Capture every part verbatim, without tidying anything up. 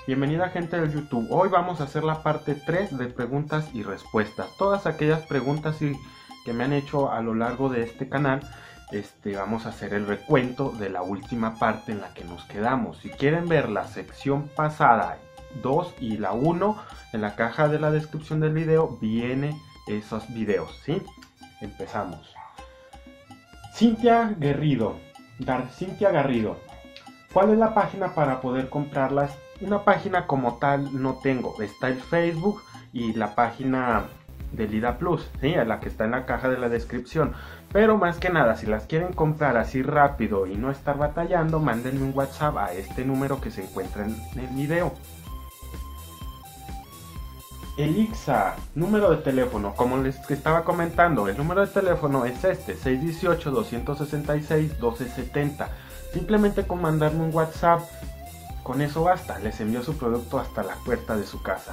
Bienvenida gente del YouTube. Hoy vamos a hacer la parte tres de preguntas y respuestas. Todas aquellas preguntas y, que me han hecho a lo largo de este canal, este, vamos a hacer el recuento de la última parte en la que nos quedamos. Si quieren ver la sección pasada dos y la uno, en la caja de la descripción del video vienen esos videos, ¿sí? Empezamos. Cintia Garrido, Gar Cintia Garrido. ¿Cuál es la página para poder comprarlas? Una página como tal no tengo. Está el Facebook y la página de Lida Plus, ¿sí? La que está en la caja de la descripción. Pero más que nada, si las quieren comprar así rápido y no estar batallando, mándenme un WhatsApp a este número que se encuentra en el video. Elixa, número de teléfono, como les estaba comentando, el número de teléfono es este, seis uno ocho, dos seis seis, uno dos siete cero. Simplemente con mandarme un WhatsApp, con eso basta, les envío su producto hasta la puerta de su casa.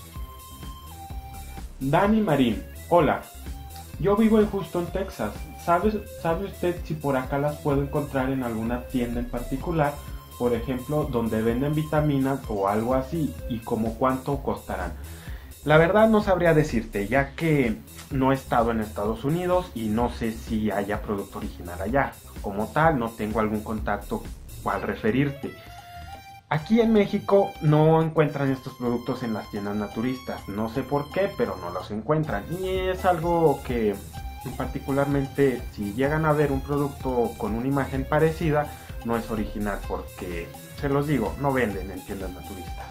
Dani Marín, hola, yo vivo en Houston, Texas. ¿Sabe, ¿Sabe usted si por acá las puedo encontrar en alguna tienda en particular? Por ejemplo, donde venden vitaminas o algo así, y como cuánto costarán. La verdad no sabría decirte, ya que no he estado en Estados Unidos y no sé si haya producto original allá. Como tal, no tengo algún contacto al referirte. Aquí en México no encuentran estos productos en las tiendas naturistas. No sé por qué, pero no los encuentran. Y es algo que, particularmente, si llegan a ver un producto con una imagen parecida, no es original porque, se los digo, no venden en tiendas naturistas.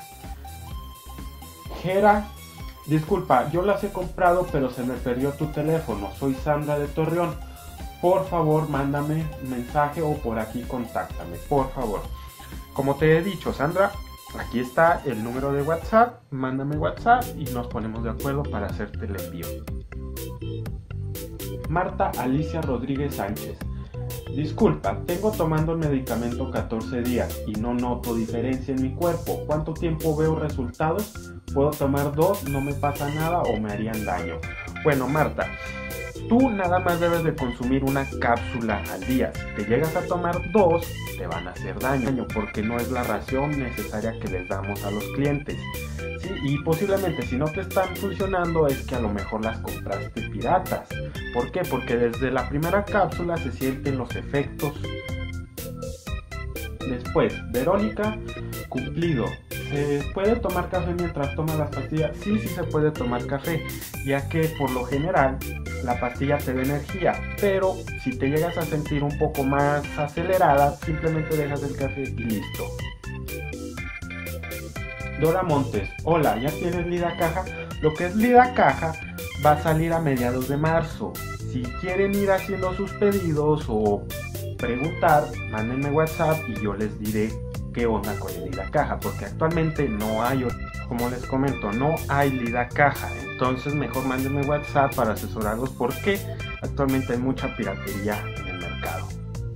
Gera. Disculpa, yo las he comprado pero se me perdió tu teléfono. Soy Sandra de Torreón. Por favor, mándame un mensaje o por aquí contáctame, por favor. Como te he dicho, Sandra, aquí está el número de WhatsApp. Mándame WhatsApp y nos ponemos de acuerdo para hacerte el envío. Marta Alicia Rodríguez Sánchez. Disculpa, tengo tomando el medicamento catorce días y no noto diferencia en mi cuerpo. ¿Cuánto tiempo veo resultados? ¿Puedo tomar dos? ¿No me pasa nada o me harían daño? Bueno, Marta, tú nada más debes de consumir una cápsula al día. Si te llegas a tomar dos, te van a hacer daño porque no es la ración necesaria que les damos a los clientes. ¿Sí? Y posiblemente si no te están funcionando es que a lo mejor las compraste piratas. ¿Por qué? Porque desde la primera cápsula se sienten los efectos. Después, Verónica Cumplido. ¿Se puede tomar café mientras tomas las pastillas? Sí, sí se puede tomar café, ya que por lo general la pastilla te da energía, pero si te llegas a sentir un poco más acelerada, simplemente dejas el café y listo. Dora Montes, hola, ¿ya tienes Lida Caja? Lo que es Lida Caja va a salir a mediados de marzo. Si quieren ir haciendo sus pedidos o preguntar, mándenme WhatsApp y yo les diré qué onda con el Lida Caja, porque actualmente no hay, como les comento, no hay Lida Caja. Entonces mejor mándenme WhatsApp para asesorarlos porque actualmente hay mucha piratería en el mercado.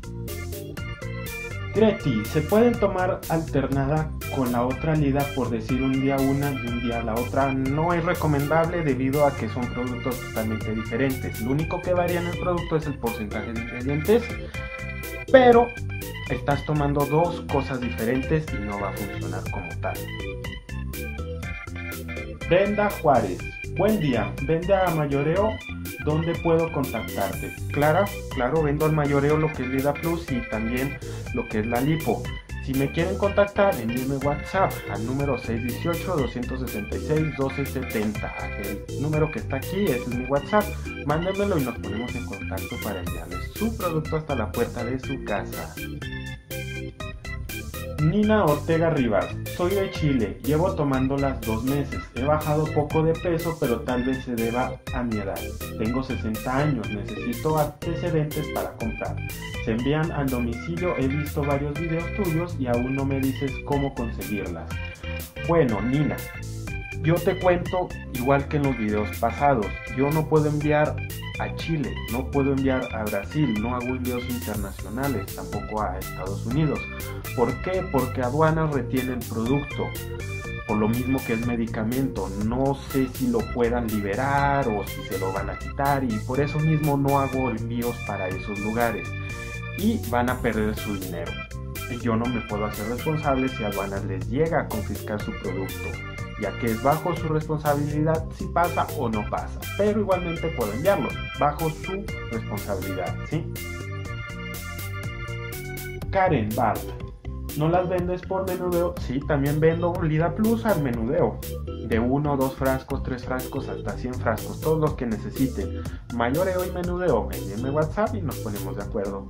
Greti, ¿se pueden tomar alternada con la otra Lida, por decir un día una y un día la otra? No es recomendable debido a que son productos totalmente diferentes. Lo único que varía en el producto es el porcentaje de ingredientes, pero estás tomando dos cosas diferentes y no va a funcionar como tal. Brenda Juárez, buen día, ¿vende a mayoreo? ¿Dónde puedo contactarte? Claro, claro, vendo al mayoreo lo que es Lida Plus y también lo que es la lipo. Si me quieren contactar, envíenme WhatsApp al número seis uno ocho, dos seis seis, uno dos siete cero. El número que está aquí es mi WhatsApp. Mándenmelo y nos ponemos en contacto para enviarles su producto hasta la puerta de su casa. Nina Ortega Rivas, soy de Chile, llevo tomándolas dos meses, he bajado poco de peso pero tal vez se deba a mi edad, tengo sesenta años, necesito antecedentes para comprar, se envían al domicilio, he visto varios videos tuyos y aún no me dices cómo conseguirlas. Bueno, Nina, yo te cuento igual que en los videos pasados, yo no puedo enviar a Chile, no puedo enviar a Brasil, no hago envíos internacionales, tampoco a Estados Unidos. ¿Por qué? Porque aduanas retiene el producto, por lo mismo que es medicamento, no sé si lo puedan liberar o si se lo van a quitar y por eso mismo no hago envíos para esos lugares y van a perder su dinero. yo no me puedo hacer responsable si aduanas les llega a confiscar su producto, ya que es bajo su responsabilidad si pasa o no pasa, pero igualmente puedo enviarlos bajo su responsabilidad, ¿sí? Karen Bart, ¿no las vendes por menudeo? Sí, también vendo Lida Plus al menudeo, de uno, dos frascos, tres frascos, hasta cien frascos, todos los que necesiten. Mayoreo y menudeo, envíenme WhatsApp y nos ponemos de acuerdo.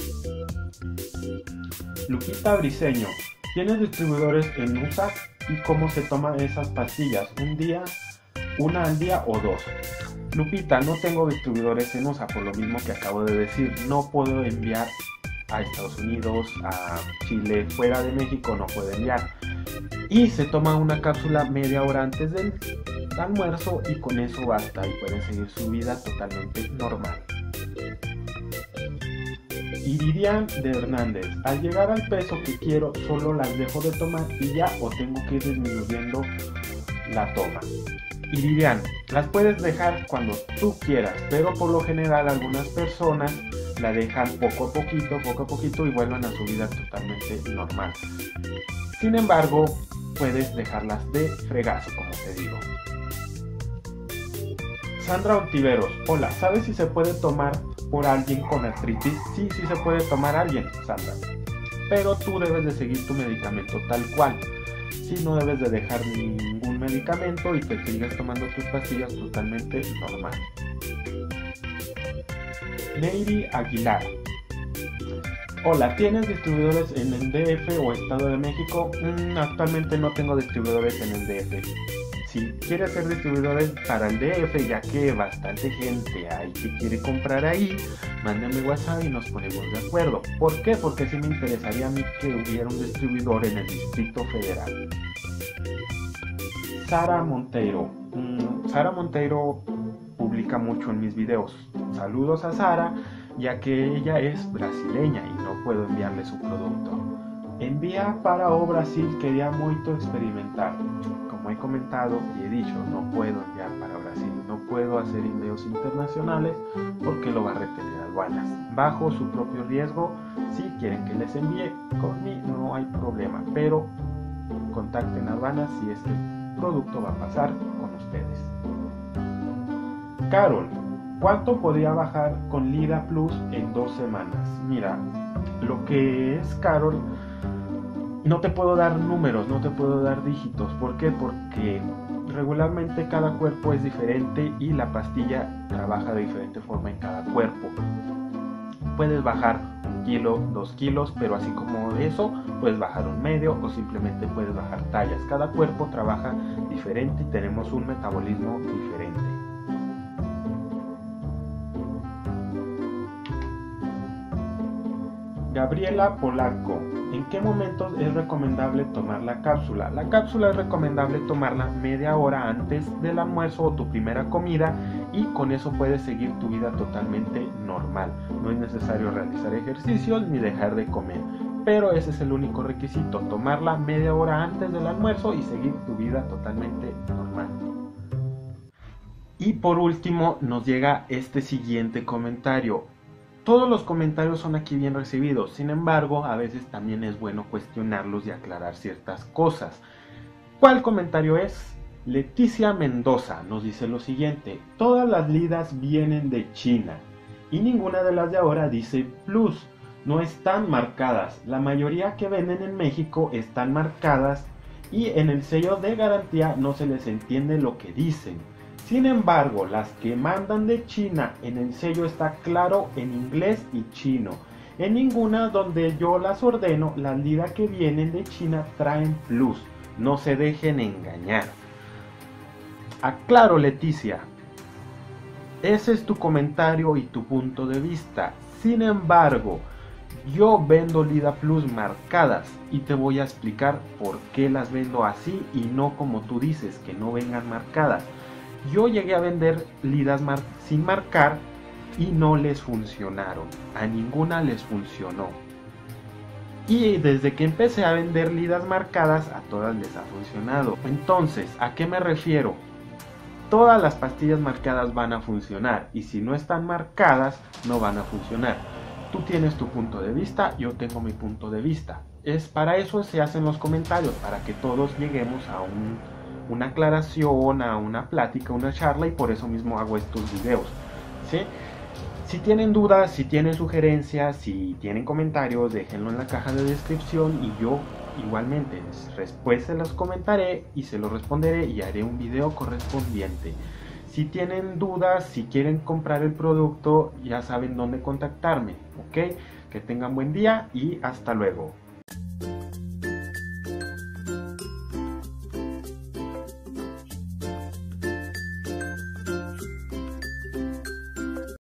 Lupita Briseño, ¿tienes distribuidores en U S A? ¿Y cómo se toman esas pastillas? ¿Un día, una al día o dos? Lupita, no tengo distribuidores en U S A, por lo mismo que acabo de decir. No puedo enviar a Estados Unidos, a Chile, fuera de México no puedo enviar. Y se toma una cápsula media hora antes del almuerzo y con eso basta y pueden seguir su vida totalmente normal. Iridian de Hernández, al llegar al peso que quiero solo las dejo de tomar y ya, o tengo que ir disminuyendo la toma. Iridian, las puedes dejar cuando tú quieras, pero por lo general algunas personas la dejan poco a poquito, poco a poquito y vuelven a su vida totalmente normal. Sin embargo, puedes dejarlas de fregazo, como te digo. Sandra Ontiveros, hola, ¿sabes si se puede tomar por alguien con artritis? Sí, sí se puede tomar a alguien, Sandra, pero tú debes de seguir tu medicamento tal cual. Si no debes de dejar ningún medicamento y te sigues tomando tus pastillas totalmente normal. Neyri Aguilar, hola, ¿tienes distribuidores en el D F o Estado de México? Mm, actualmente no tengo distribuidores en el D F. Si quieres ser distribuidores para el D F, ya que bastante gente hay que quiere comprar ahí, mándame WhatsApp y nos ponemos de acuerdo. ¿Por qué? Porque sí me interesaría a mí que hubiera un distribuidor en el Distrito Federal. Sara Monteiro. Mm, Sara Monteiro publica mucho en mis videos. Saludos a Sara, ya que ella es brasileña y no puedo enviarle su producto. Envía para o Brasil, quería muito experimentar. Como he comentado y he dicho, no puedo enviar para Brasil, no puedo hacer envíos internacionales porque lo va a retener aduanas. Bajo su propio riesgo, si quieren que les envíe, conmigo no hay problema, pero contacten a aduanas si es que el producto va a pasar con ustedes. Carol, ¿cuánto podría bajar con Lida Plus en dos semanas? Mira, lo que es Carol, no te puedo dar números, no te puedo dar dígitos. ¿Por qué? Porque regularmente cada cuerpo es diferente y la pastilla trabaja de diferente forma en cada cuerpo. Puedes bajar un kilo, dos kilos, pero así como eso, puedes bajar un medio o simplemente puedes bajar tallas. Cada cuerpo trabaja diferente y tenemos un metabolismo diferente. Gabriela Polanco, ¿en qué momentos es recomendable tomar la cápsula? La cápsula es recomendable tomarla media hora antes del almuerzo o tu primera comida y con eso puedes seguir tu vida totalmente normal. No es necesario realizar ejercicios ni dejar de comer, pero ese es el único requisito, tomarla media hora antes del almuerzo y seguir tu vida totalmente normal. Y por último nos llega este siguiente comentario. Todos los comentarios son aquí bien recibidos, sin embargo, a veces también es bueno cuestionarlos y aclarar ciertas cosas. ¿Cuál comentario es? Leticia Mendoza nos dice lo siguiente: todas las lidas vienen de China y ninguna de las de ahora dice Plus, no están marcadas. La mayoría que venden en México están marcadas y en el sello de garantía no se les entiende lo que dicen. Sin embargo, las que mandan de China, en el sello está claro en inglés y chino. En ninguna donde yo las ordeno, las lidas que vienen de China traen Plus. No se dejen engañar. Aclaro, Leticia. Ese es tu comentario y tu punto de vista. Sin embargo, yo vendo Lida Plus marcadas y te voy a explicar por qué las vendo así y no como tú dices, que no vengan marcadas. Yo llegué a vender lidas mar sin marcar y no les funcionaron, a ninguna les funcionó. Y desde que empecé a vender lidas marcadas, a todas les ha funcionado. Entonces, ¿a qué me refiero? Todas las pastillas marcadas van a funcionar y si no están marcadas, no van a funcionar. Tú tienes tu punto de vista, yo tengo mi punto de vista. es para eso se hacen los comentarios, para que todos lleguemos a un, una aclaración, a una plática, una charla, y por eso mismo hago estos videos, ¿sí? Si tienen dudas, si tienen sugerencias, si tienen comentarios, déjenlo en la caja de descripción y yo igualmente después se los comentaré y se los responderé y haré un video correspondiente. Si tienen dudas, si quieren comprar el producto, ya saben dónde contactarme, ¿ok? Que tengan buen día y hasta luego.